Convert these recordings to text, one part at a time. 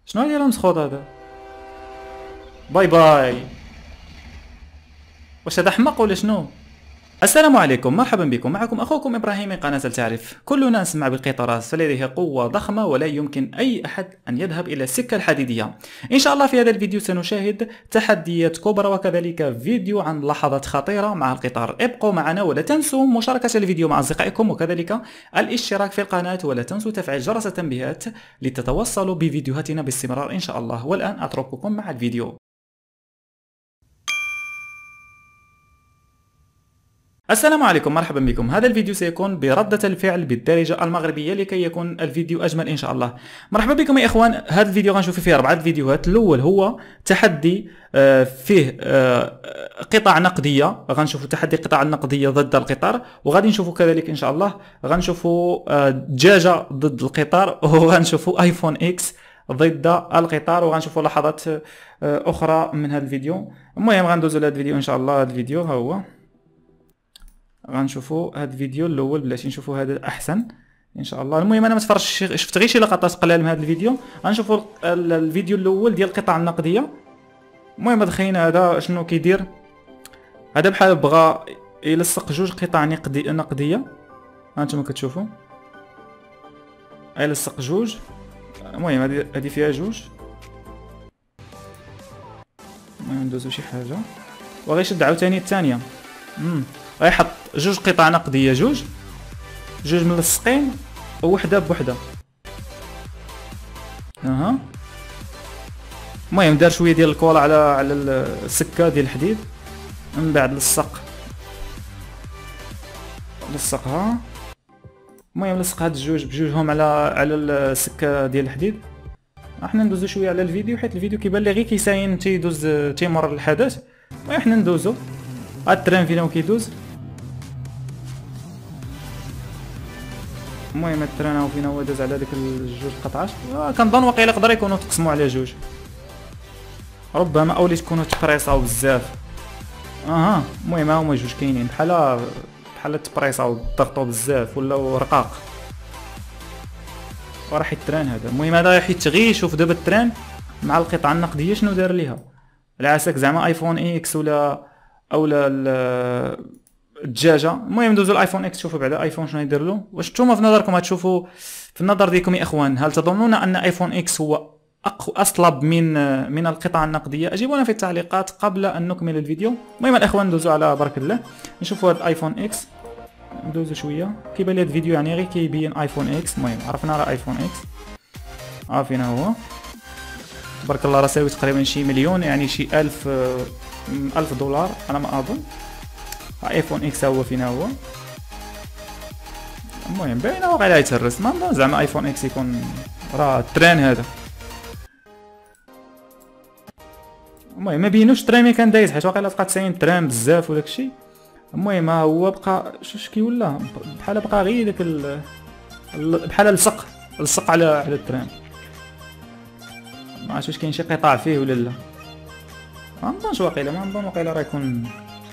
شنو هادي المسخوط هذا؟ باي باي. واش هذا حمق ولا شنو؟ السلام عليكم، مرحبا بكم، معكم اخوكم ابراهيم من قناه التعريف. كلنا نسمع بالقطارات فلديه قوه ضخمه ولا يمكن اي احد ان يذهب الى السكه الحديديه. ان شاء الله في هذا الفيديو سنشاهد تحديات كبرى وكذلك فيديو عن لحظات خطيره مع القطار. ابقوا معنا ولا تنسوا مشاركه الفيديو مع اصدقائكم وكذلك الاشتراك في القناه، ولا تنسوا تفعيل جرس التنبيهات لتتوصلوا بفيديوهاتنا باستمرار ان شاء الله. والان اترككم مع الفيديو. السلام عليكم، مرحبا بكم. هذا الفيديو سيكون بردة الفعل بالدارجة المغربية لكي يكون الفيديو أجمل إن شاء الله. مرحبا بكم يا إخوان. هذا الفيديو غنشوف فيه 4 فيديوهات. الأول هو تحدي فيه قطع نقدية، غنشوفوا تحدي قطع النقدية ضد القطار، وغادي نشوفوا كذلك إن شاء الله غنشوفوا دجاجة ضد القطار، وغنشوفوا آيفون إكس ضد القطار، وغنشوفوا لحظات أخرى من هذا الفيديو. المهم غندوزو لهذا الفيديو إن شاء الله. هذا الفيديو ها هو، غنشوفوا هذا الفيديو الاول بلاتي نشوفوا هذا احسن ان شاء الله. المهم انا ما تفرجتش، شفت غير شي لقطات قلال من هذا الفيديو. غنشوفوا الفيديو الاول ديال القطع النقديه. المهم هذا خينا هذا شنو كيدير؟ هذا بحال بغى يلصق 2 قطع نقديه، ها انتم كتشوفوا يلصق 2. المهم هذه فيها 2. المهم ندوزو شي حاجه وغيشد عاوتاني الثانيه. غيحط 2 قطع نقديه، 2 ملصقين ووحده بوحده. اها. المهم دار شويه ديال الكولا على السكه ديال الحديد، من بعد لصقها. المهم لصق هاد الجوج بجوجهم على السكه ديال الحديد. احنا ندوزو شويه على الفيديو حيت الفيديو كيبان لي غير كيساين تيدوز تيمر الحدث. المهم حنا ندوزو. هاد التران فينا كيدوز. المهم التران هو فين هو داز على ديك 2 قطعات. كنظن واقيلا يقدر يكونوا تقسموا على 2، ربما اولي تكونوا تبريصاو بزاف. اها. المهم هما 2 كاينين بحال تبريصاو ضغطوا بزاف ولاو رقاق. وراه حيت التران هذا. المهم هذا حيت غير شوف دابا التران مع القطعه النقديه شنو دار ليها. العساك زعما ايفون اكس اولا الدجاجه. المهم ندوزو الايفون اكس. شوفوا بعدا ايفون شنو يدير له. واش نتوما في نظركم غتشوفوا في النظر ديالكم يا اخوان، هل تظنون ان ايفون اكس هو اصلب من القطع النقديه؟ اجيبونا في التعليقات قبل ان نكمل الفيديو. المهم الاخوان ندوزو على برك الله نشوفوا هذا الايفون اكس. ندوزو شويه كيبان لي هذا الفيديو يعني غير كيبين ايفون اكس. المهم عرفنا راه ايفون اكس. فين هو تبارك الله، راه ساوي تقريبا شي مليون، يعني شي 1000 دولار على ما اظن. ايفون اكس هو فين هو. المهم باينه واقيلا يتهرس. ما نظن زعما ايفون اكس يكون راه التران هذا. المهم ما بينوش التران ملي كان دايز، حيت واقيلا بقى تساين تران بزاف وداكشي. المهم ها هو بقى شوش كيولا بحال بقى غير داك بحال لصق على التران. ما عرفتش واش كاين شي قطاع فيه ولا لا. ما نظنش واقيلا راه يكون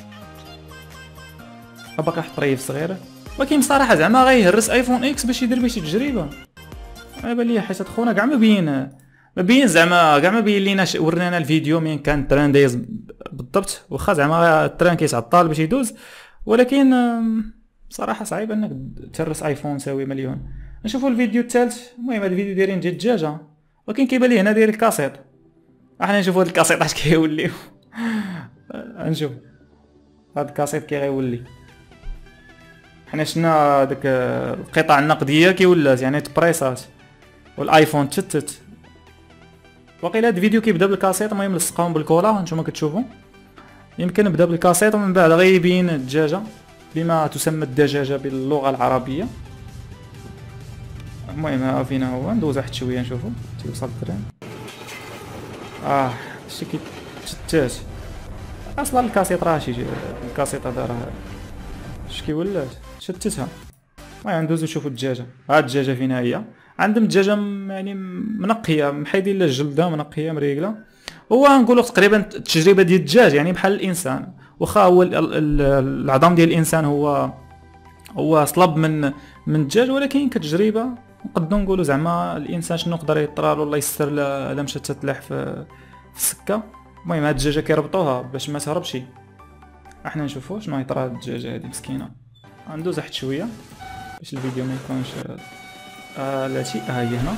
باقي واحد الطريف صغيره. ولكن بصراحه زعما غيهرس ايفون اكس باش يدير شي تجربه. انا بان لي حيت خونا كاع ما بين زعما كاع ما بين لينا ورينا الفيديو من كان التران دايز بالضبط. واخا زعما التران كيتعطل باش يدوز، ولكن بصراحه صعيب انك تهرس ايفون ساوي مليون. نشوفوا الفيديو الثالث. المهم هذا الفيديو دايرين ديال الدجاجه، ولكن كيبان لي هنا داير الكاسيط. احنا نشوفوا هذا الكاسيط اش كيولي. نشوف هذا الكاسيط كي غيولي. حنا شفنا داك القطع النقديه كيولات يعني تبريصات، والايفون تشتت. واقيلا هذا الفيديو كيبدا بالكاسيط. المهم لصقهم بالكولا نتوما كتشوفوا. يمكن نبدا بالكاسيط ومن بعد غيبين الدجاجه بما تسمى الدجاجه باللغه العربيه. المهم ها فين هو. ندوز واحد شويه نشوفوا تيوصل التران. شتي كيتشتت اصلا الكاسيط. راه شي الكاسيط هذا راه اش كيولات شتتها. المهم ندوزو نشوفوا الدجاجه. الدجاجه فين هي. عندهم الدجاجه يعني منقيه، محيدين لها الجلده، منقيه مريقله. هو نقولوا تقريبا التجربه ديال الدجاج يعني بحال الانسان، واخا هو العظام ديال الانسان هو اصلب من الدجاج، ولكن كتجربه نقدروا نقولوا زعما الانسان شنو يقدر يطرالو الله يستر الا مشات تتلاح في السكه. المهم هاد الدجاجه كيربطوها باش ما تهربش. احنا نشوفوا شنو يطرا هاد الدجاجه هادي مسكينه. ندوز حتى شويه باش الفيديو ما يكونش لاتي. هي هنا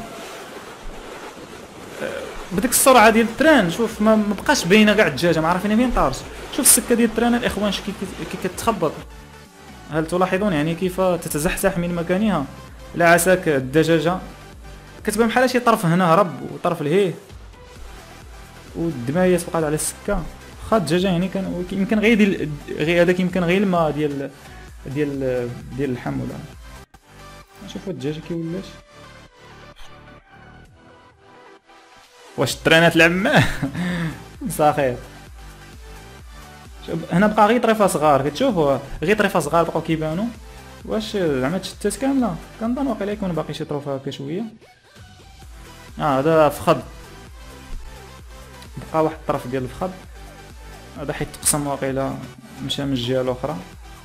بديك السرعه ديال التران. شوف ما بقاش باينه كاع الدجاجه، ما عارفين فين طارت. شوف السكه ديال التران الاخوان كي كتخبط. هل تلاحظون يعني كيف تتزحزح من مكانها؟ لا عساك الدجاجه كتبان بحال شي طرف هنا هرب وطرف لهيه والدمايه بقات على السكه. واخا الدجاجه يعني كان يمكن غير هذاك يمكن غير الماء ديال اللحم ولا. شوفوا الدجاجه كي ولات. واش الترينات لعب معاه؟ صاخير. شوف هنا بقى غير طريفه صغار كتشوفوا، غير طريفه صغار بقاو كيبانوا. واش زعما تشتات كامله؟ كنظن واقيلا يكون باقي شي طروف هكا شويه. هذا فخذ، بقى واحد الطرف ديال الفخذ هذا حيت تقسم واقيلا مشى من الجهه الاخرى.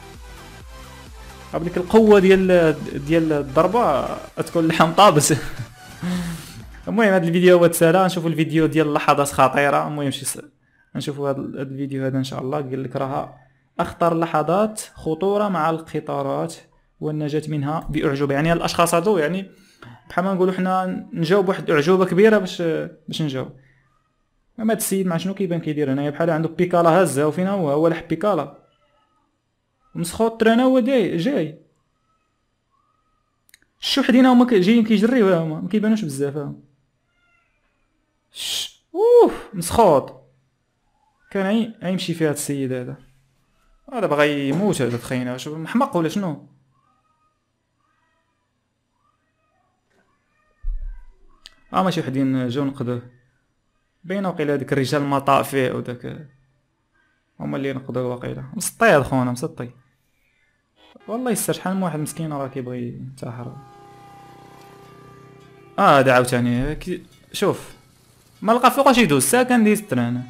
بديك القوه ديال الضربه تكون اللحم طابس. المهم هذا الفيديو هو تسالى. نشوفوا الفيديو ديال لحظات خطيره. المهم نشوفوا هذا الفيديو هذا ان شاء الله. قال لك راها اخطر لحظات خطوره مع القطارات والنجاة منها باعجوبه. يعني الاشخاص هذو يعني بحال ما نقولوا حنا نجاوب واحد اعجوبه كبيره باش نجاوب. اما هاد السيد مع شنو كيبان كيدير هنايا؟ بحال عنده بيكالا هازه. وفين هو لح بيكالا مسخوط التران هو جاي. شو حدينا هما جايين كيجريو هما ما كيبانوش بزاف. مسخوط كان يمشي فيها السيد هذا بغى يموت. هذا تخينا شوف محمق ولا شنو؟ ماشي وحدين جاو نقدوه. باينه وقيلا هذيك الرجال المطافئ وداك هما اللي نقدوه واقيلا. مسطي هذا خونا مسطي والله يستر. شحال من واحد مسكين راه كيبغي ينتحر. هذا عاوتاني شوف ما لقى فوقاش يدوز ساكن ديز التران.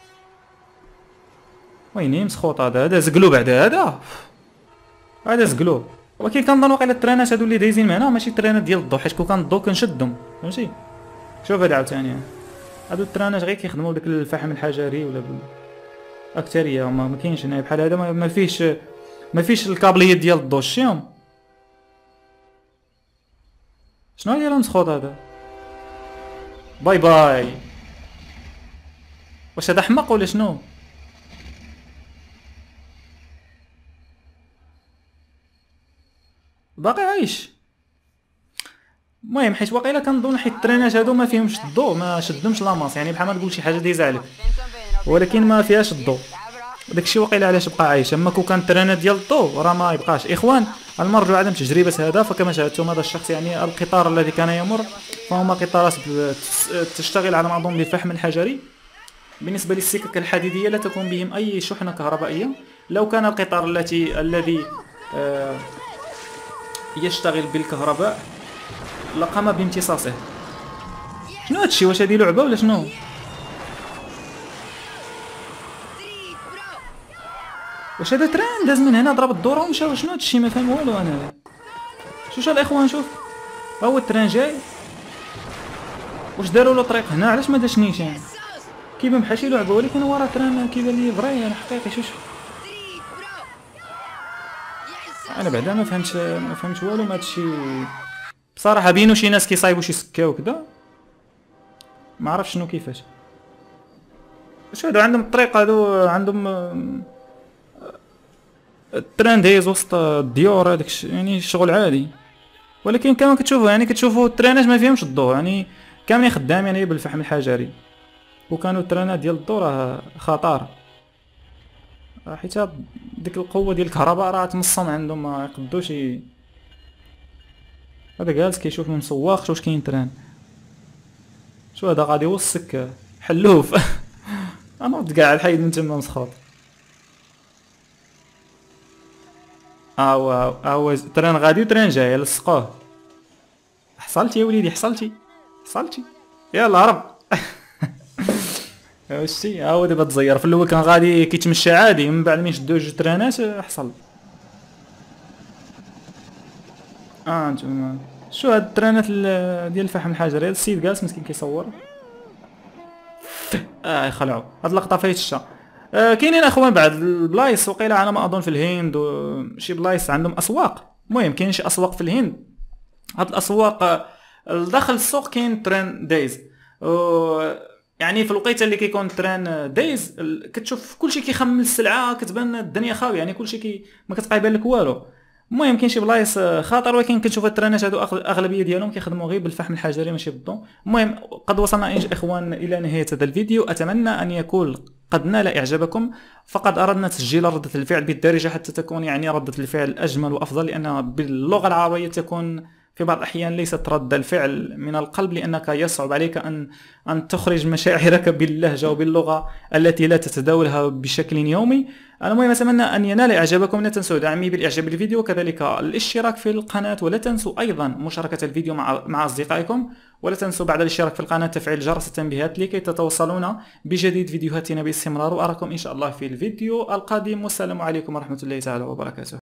ويني مسخوط هذا زقلو بعد هذا زقلو. ولكن كنظن واقيلا الترانات هادو اللي دايزين معنا ماشي الترانات ديال الضو، حيت كون كان الضو كنشدهم فهمتي. شوف هذا عاوتاني هادو الترانات غير كيخدموا بداك الفحم الحجري ولا بالاكتريه. ما كاينش هنا بحال هذا ما فيش الكابليات ديال الضو. شتيهم شنو داير مسخوط هذا؟ باي واش هذا حمق ولا شنو؟ باقي عايش. المهم حيت واقيلا كنظن حيت الترينات هادو ما فيهمش الضوء ما شدهمش لاماس. يعني بحال ما تقول شي حاجه دايزه عليك ولكن ما فيهاش الضوء. داكشي واقيلا علاش بقى عايش. اما كون كان الترينات ديال الضوء راه ما يبقاش. اخوان المرجو عدم تجربه هذا. فكما شاهدتم هذا الشخص يعني القطار الذي كان يمر فهما قطارات تشتغل على ما اظن بالفحم الحجري. بالنسبه للسكك الحديديه لا تكون بهم اي شحنه كهربائيه. لو كان القطار الذي يشتغل بالكهرباء لقام بامتصاصه. شنو هادشي؟ واش هادي لعبه ولا شنو؟ واش هذا تران داز من هنا ضرب الدوره ومشى؟ شنو هادشي؟ ما فاهم والو انا. شوف الاخوان شوف ها هو التران جاي. واش داروا له طريق هنا؟ علاش ما داشنيش يعني؟ كيبان بحال شي لعبه ولكن هو راه تران كيبان لي فري انا حقيقي. شوف انا بعدا ما فهمتش والو من هادشي بصراحه. بينو شي ناس كيصايبوا شي سكه وكذا ما عرفش شنو كيفاش. واش هادو عندهم الطريق هادو عندهم التران دايز وسط الديور هذاك يعني شغل عادي. ولكن كما كتشوفوا الترانات ما فيهمش الضوء يعني كاملين خدامين يعني بالفحم الحجري. وكانوا الترانات ديال الضوء راه خطر حيت ديك القوه ديال الكهرباء راه تمصم عندهم ما يقدوش هذا جالس كيشوف من سواق واش كاين تران. شو هذا غادي يوصك حلوف. انا كاع الحيد من تما مسخوط. هو تران غادي وتران جاي لصقوه. حصلتي يا وليدي حصلتي يلا هرب. واش هو دابا تزير. في الاول كان غادي كيتمشى عادي من بعد ما يشدو جوج ترانات حصل. انتما شو هاد الترانات ديال الفحم الحجري. هاد السيد جالس مسكين كيصور. يخلعوا هاد اللقطه فايتشة. كاينين اخوان بعض البلايص وقيله على ما اظن في الهند وشي بلايص عندهم اسواق. المهم كاين شي اسواق في الهند. هاد الاسواق داخل السوق كاين تران دايز. يعني في الوقيته اللي كيكون تران دايز كتشوف كلشي كيخمل السلعه، كتبان الدنيا خاويه، يعني كلشي ما كتبقى يبان لك والو. المهم كاين شي بلايص خطر، ولكن كنشوف الترانات هادو اغلبيه ديالهم كيخدموا غير بالفحم الحجري ماشي بالضوء. المهم قد وصلنا اخوان الى نهايه هذا الفيديو، اتمنى ان يكون قد نال اعجابكم. فقد اردنا تسجيل ردة الفعل بالدارجه حتى تكون يعني ردة الفعل اجمل وافضل، لان باللغه العربيه تكون في بعض الأحيان ليست رد الفعل من القلب، لأنك يصعب عليك أن تخرج مشاعرك باللهجة وباللغة التي لا تتداولها بشكل يومي. المهم أتمنى أن ينال إعجابكم. لا تنسوا دعمي بالإعجاب بالفيديو وكذلك الاشتراك في القناة، ولا تنسوا أيضا مشاركة الفيديو مع أصدقائكم، ولا تنسوا بعد الاشتراك في القناة تفعيل جرس التنبيهات لكي تتوصلون بجديد فيديوهاتنا باستمرار. وأراكم إن شاء الله في الفيديو القادم، والسلام عليكم ورحمة الله تعالى وبركاته.